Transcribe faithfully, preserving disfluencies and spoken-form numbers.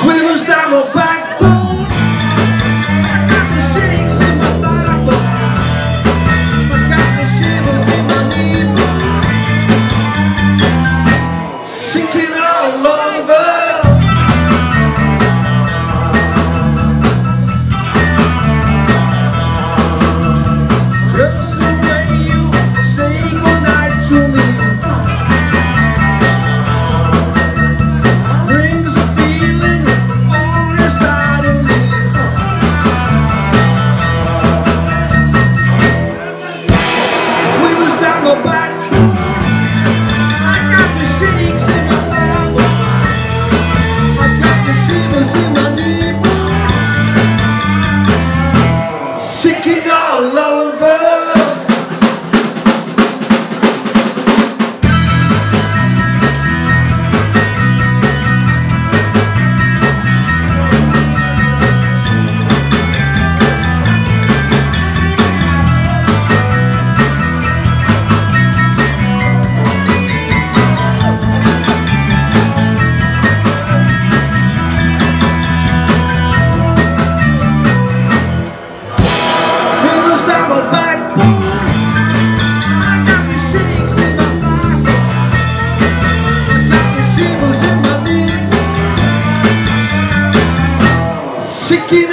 Quivers down my backbone. I got the shakes in my backbone. I got the shivers in my knee bone. Shaking all over. Just the way you say goodnight to me brings a feeling all inside of me. Quivers down my backbone. I got the shakes in my backbone. I got the shivers in my knee bone. Shaking all over. Quivers down my backbone. I got the shakes in my backbone. I got the shivers in my knee. Shaking